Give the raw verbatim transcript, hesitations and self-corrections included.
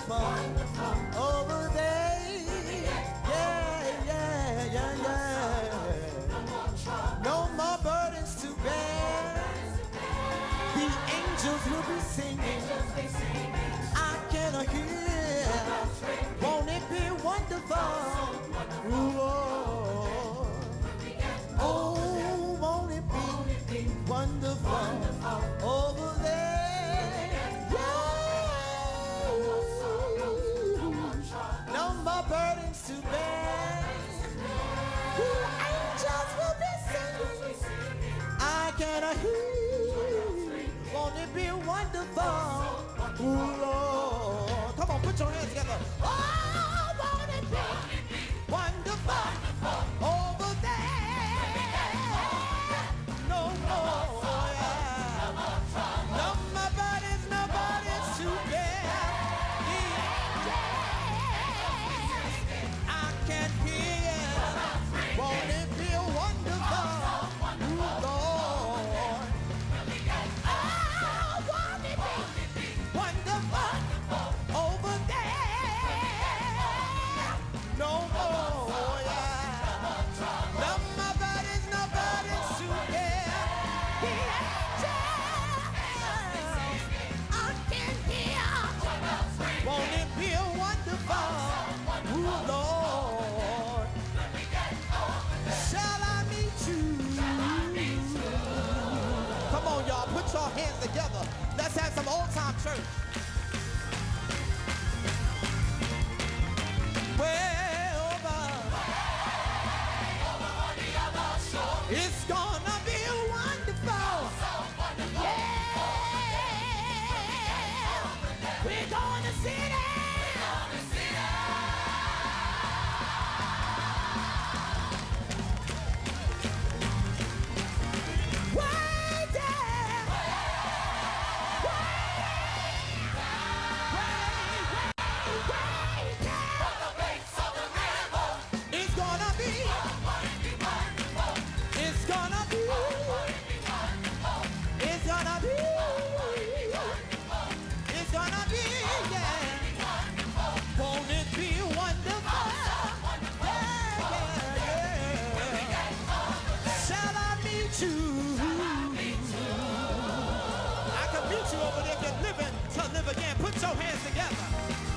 wonderful over there. Yeah, yeah, yeah, yeah. No more burdens to bear. The angels will be singing. I can hear. Won't it be wonderful? Ooh, oh, oh, won't it be wonderful over there? Yeah. No more burdens to bear. The angels will be singing. I can hear. Won't it be wonderful? Ooh, Lord. Come on, put your hands together. Oh, won't it be wonderful over there? No more, yeah. No more bodies, no bodies to bear. The angels, I can hear. Won't it be wonderful? Ooh, Lord. Oh, won't it be wonderful over there? No more, yeah. No more bodies, no bodies to bear. The angels, I can hear. Won't it be wonderful? Ooh, Lord. Shall I meet you? Come on, y'all, put your hands together. Let's have some old time church. Way over. It's gonna be wonderful. Yeah. We're gonna see that. Way down. It's gonna be. It's gonna be. It's gonna be. It's gonna be. Yeah. Won't it be wonderful? Yeah, yeah, yeah. Shall I meet you? I can meet you over there if you're living to live again. Put your hands together.